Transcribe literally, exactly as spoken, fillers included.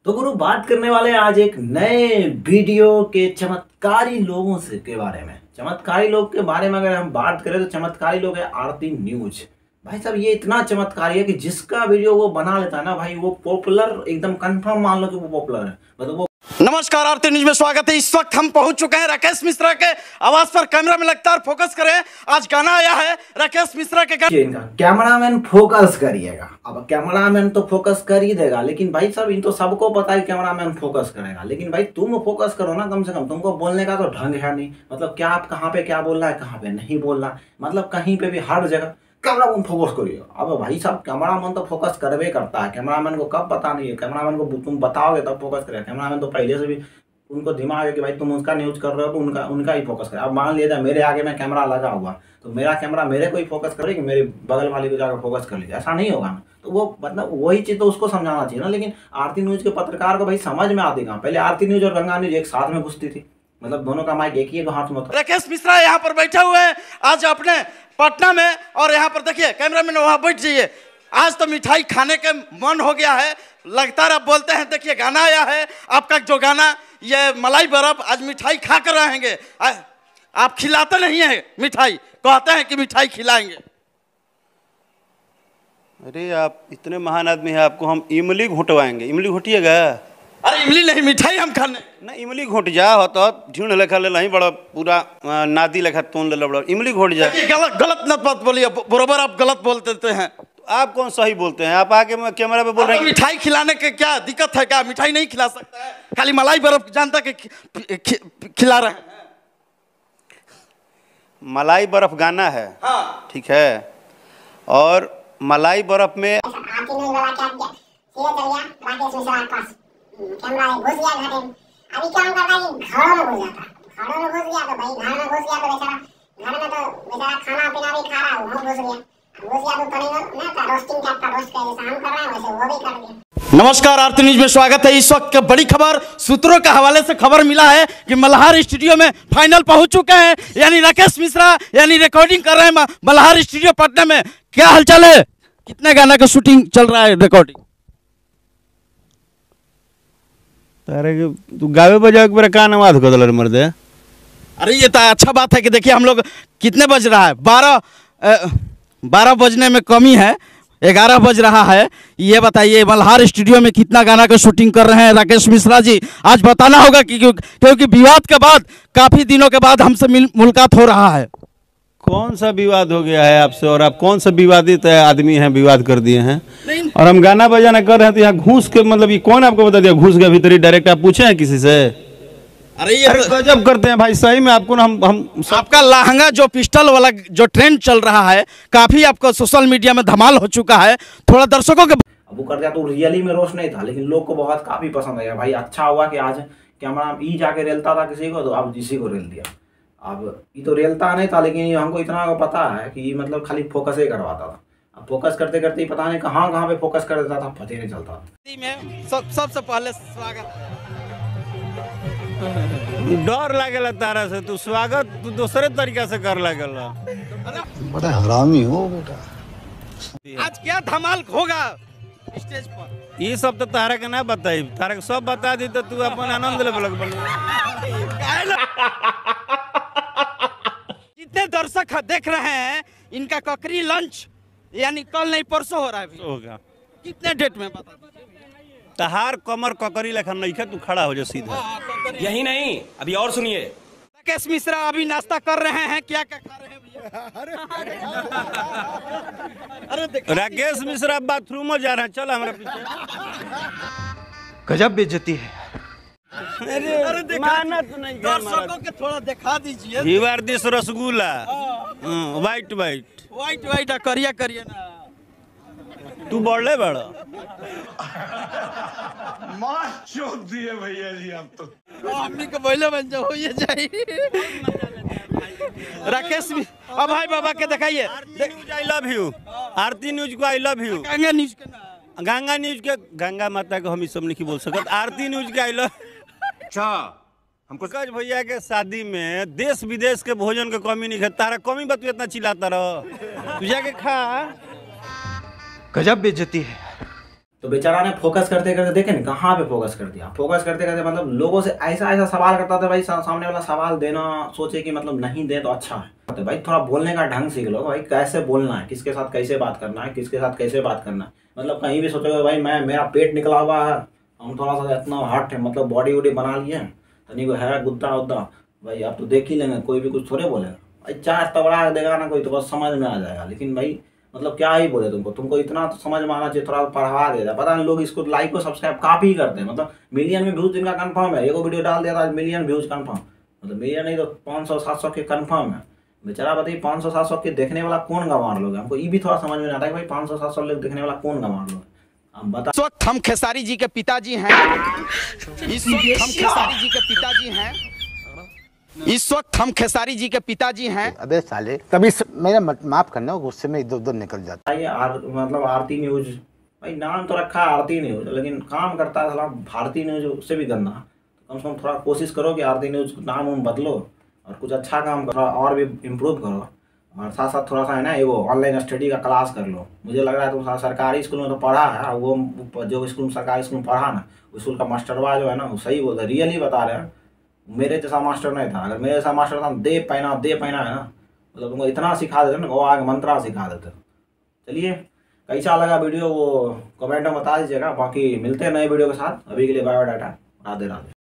तो गुरु बात करने वाले आज एक नए वीडियो के चमत्कारी लोगों से के बारे में। चमत्कारी लोग के बारे में अगर हम बात करें तो चमत्कारी लोग है आरती न्यूज। भाई साहब ये इतना चमत्कारी है कि जिसका वीडियो वो बना लेता है ना भाई, वो पॉपुलर एकदम कंफर्म मान लो कि वो पॉपुलर है। मतलब वो नमस्कार, आरती न्यूज में स्वागत है। इस वक्त हम पहुंच चुके हैं राकेश मिश्रा के आवाज पर। कैमरा में लगता है फोकस करें, आज गाना आया है राकेश मिश्रा के गाना। कैमरामैन फोकस करिएगा। अब कैमरामैन तो फोकस कर ही देगा, लेकिन भाई साहब इन तो सबको पता है कैमरामैन फोकस करेगा, लेकिन भाई तुम फोकस करो ना कम से कम। तुमको बोलने का तो ढंग है नहीं, मतलब क्या आप कहाँ पे क्या बोलना है, कहाँ पे नहीं बोलना, मतलब कहीं पे भी हर जगह कैमरामैन फोकस करिए। अब भाई साहब कैमरामैन तो फोकस करवे करता है, कैमरामैन को कब पता नहीं है, कैमरामैन को तुम बताओगे तब फोकस करेगा। कैमरामैन तो पहले से भी उनको दिमाग है कि भाई तुम उसका न्यूज कर रहे हो तो उनका उनका ही फोकस करे। अब मान लिया जाए मेरे आगे में कैमरा लगा हुआ तो मेरा कैमरा मेरे को ही फोकस करे कि मेरे बगल वाले को जाकर फोकस कर लीजिए, ऐसा नहीं होगा ना। तो वो मतलब वही चीज़ तो उसको समझाना चाहिए ना। लेकिन आरती न्यूज के पत्रकार को भाई समझ में आती कहाँ। पहले आरती न्यूज और गंगा न्यूज एक साथ में घुसती थी, मतलब दोनों का माइक एक ही हाथ में। राकेश मिश्रा यहाँ पर बैठे हुए हैं आज अपने पटना में, और यहाँ पर देखिए कैमरामैन वहाँ बैठ जाइए। आज तो मिठाई खाने के मन हो गया है, लगातार आप बोलते हैं। देखिए गाना आया है आपका, जो गाना ये मलाई बर्फ, आज मिठाई खा कर रहेंगे। आप खिलाते नहीं है मिठाई, कहते हैं कि मिठाई खिलाएंगे। अरे आप इतने महान आदमी हैं, आपको हम इमली घोटवाएंगे। इमली घोटिएगा? अरे इमली नहीं, मिठाई हम खाने ना। इमली घोट जा हो तो झीण लेखा ले नहीं, बड़ा पूरा नादी लेखा तोन ले बड़ा। इमली घोट जा। गलत गलत न बात बोलिए, बरोबर आप गलत बोल देते हैं। तो आप कौन सही बोलते हैं? आप आके कैमरा पे बोल रहे हैं मिठाई खिलाने के क्या दिक्कत है? क्या मिठाई नहीं खिला सकता है? खाली मलाई बर्फ जानता कि खिला रहे हैं। मलाई बर्फ गाना है, हाँ ठीक है। और मलाई बर्फ में कैमरा घुस गया घर में। अभी क्या करता है कि घरों में घुस जाता, घरों में घुस गया तो भाई घर में घुस गया तो बेचारा घर में तो बेचारा खाना पीना भी खा रहा है, वो घुस गया घुस गया तो पड़ेगा ना। तो रोस्टिंग टाइप का रोस्ट कर जैसा हम कर रहे हैं वैसे वो भी कर दिया। नमस्कार, आरती न्यूज में स्वागत है। इस वक्त बड़ी खबर, सूत्रों के हवाले से खबर मिला है कि मल्हार स्टूडियो में फाइनल पहुंच चुके हैं, यानी राकेश मिश्रा यानी रिकॉर्डिंग कर रहे हैं मल्हार स्टूडियो पटना में। क्या हालचाल है? कितने गाना का शूटिंग चल रहा है, रिकॉर्डिंग? तारे तू गावे बजावे के मेरा कान आवाज कर दल मर्दे। अरे ये तो अच्छा बात है कि देखिए हम लोग कितने बज रहा है, बारह बारह बजने में कमी है, ग्यारह बज रहा है। ये बताइए मल्हार स्टूडियो में कितना गाना का शूटिंग कर रहे हैं राकेश मिश्रा जी? आज बताना होगा कि क्योंकि विवाद के बाद काफी दिनों के बाद हमसे मुलाकात हो रहा है। कौन सा विवाद हो गया है आपसे, और आप कौन सा विवादित आदमी हैं, विवाद कर दिए हैं? और हम गाना बजाना कर रहे हैं तो यहाँ घूस के, मतलब ये कौन आपको बता दिया घूस के भीतर ही डायरेक्ट आप पूछे हैं किसी से? अरे ये गजब करते हैं भाई, सही में। आपको ना हम हम आपका लहंगा जो पिस्टल वाला जो ट्रेंड चल रहा है, काफी आपका सोशल मीडिया में धमाल हो चुका है। थोड़ा दर्शकों के वो कर दिया तो रियली में रोस्ट नहीं था, लेकिन लोग को बहुत काफी पसंद आया। भाई अच्छा हुआ कि आज कैमरा ई जाके रेलता था किसी को, तो अब इसी को रेल दिया। अब ये तो रेलता नहीं था, लेकिन हमको इतना पता है कि मतलब खाली फोकस ही करवाता था। अब फोकस करते करते ही पता नहीं कहाँ कहाँ पे फोकस कर देता था, पता नहीं चलता। सब सबसे पहले स्वागत। डर लागेला तारा से, तू स्वागत तू दूसरे तरीका से कर लागेला। बड़ा हरामी हो बेटा। आज क्या धमाल होगा स्टेज पर? ये सब तो तारा के ना बताई, तारा के सब बता दी तो तू अपन आनंद ले बलक बल। जितने दर्शक देख रहे हैं इनका ककरी लंच यानी कल नहीं परसों हो रहा है होगा। कितने डेट में बता? तहार कमर ककरी लेखा नहीं है, तू खड़ा हो जा सीधा। यही नहीं, अभी और सुनिए। राकेश मिश्रा अभी नाश्ता कर रहे हैं, क्या क्या खा रहे हैं भैया? अरे राकेश मिश्रा बाथरूम में जा रहे हैं, चल हमारे पीछे। गजब बेइज्जती है। अरे अरे मेहनत नहीं है, दर्शकों के थोड़ा दिखा दीजिए। Here this rasgulla, white white white white करिया करिए ना। तू बढ़ले बड़ा मार चोट दिए भैया जी आप तो। हमनी को बोले बन जाओ ये जाइए। राकेश अब भाई बाबा के दिखाइए। I love you. Aarti news को I love you. Ganga news के ना, गंगा न्यूज के, गंगा माता को हम सब नहीं बोल सकते। आरती न्यूज के आई लव। अच्छा हमको पंकज भैया के शादी में देश विदेश के भोजन के कमी नहीं है। तारा कमी बतू इतना चिल्लाता रहो, तू जाके खा। गजब बेइज्जती है। तो बेचारा ने फोकस करते करते देखे ना कहाँ पे फोकस कर दिया। फोकस करते करते मतलब लोगों से ऐसा ऐसा सवाल करता था भाई, सामने वाला सवाल देना सोचे कि मतलब नहीं दे तो अच्छा है। तो भाई थोड़ा बोलने का ढंग सीख लो भाई, कैसे बोलना है, किसके साथ कैसे बात करना है, किसके साथ कैसे बात करना है। मतलब कहीं भी सोचोगे भाई मैं मेरा पेट निकला हुआ है, हम थोड़ा सा इतना हट है, मतलब बॉडी वॉडी बना लिए तनी को है गुद्दा उद्दा, भाई आप तो देख ही लेंगे, कोई भी कुछ थोड़े बोलेगा भाई। चार तबड़ा देगा ना कोई तो बस समझ में आ जाएगा। लेकिन भाई मतलब क्या ही बोले तुमको, तुमको इतना तो समझ में आना चाहिए, थोड़ा पढ़वा दे जाए। पता नहीं लोग इसको लाइक और सब्सक्राइब काफी करते हैं, मतलब मिलियन में व्यूज इनका कंफर्म है। एगो वीडियो डाल दिया था मिलियन व्यूज कंफर्म, मतलब मिलियन नहीं तो पाँच सौ सात सौ के कंफर्म है। बेचारा बताइए पाँच सौ सात सौ के देखने वाला कौन गंवार लोग है, हमको ये भी थोड़ा समझ में नहीं आता है भाई पाँच सौ सात सौ लोग देखने वाला कौन गंवार लोग है। हम बता इस वक्त हम खेसारी जी के पिताजी हैं। इस वक्त हम खेसारी जी के पिताजी हैं। इस वक्त हम खेसारी जी के पिताजी हैं। अबे साले कभी स... मेरा मत, माफ करना, गुस्से में इधर उधर निकल जाता है। आर, मतलब आरती न्यूज भाई नाम तो रखा है आरती न्यूज, लेकिन काम करता है साला भारती न्यूज, उससे भी गंदा। तो कम से कम थोड़ा कोशिश करो कि आरती न्यूज नाम उम बदलो और कुछ अच्छा काम करो और भी इम्प्रूव करो। और साथ साथ थोड़ा सा है ना वो ऑनलाइन स्टडी का क्लास कर लो। मुझे लग रहा है तुम सरकारी स्कूल में तो पढ़ा है, वो जो स्कूल सरकारी स्कूल में पढ़ा ना, स्कूल का मास्टरवा जो है ना वो सही बोल रहे, रियली बता रहे हैं। मेरे जैसा मास्टर नहीं था, अगर मेरे जैसा मास्टर था दे पहना दे पहना है ना, मतलब तुमको इतना सिखा देते ना वो आगे मंत्रा सिखा देते। चलिए कैसा लगा वीडियो वो कमेंट में बता दीजिएगा। बाकी मिलते हैं नए वीडियो के साथ, अभी के लिए bye bye tata, Radhe Radhe.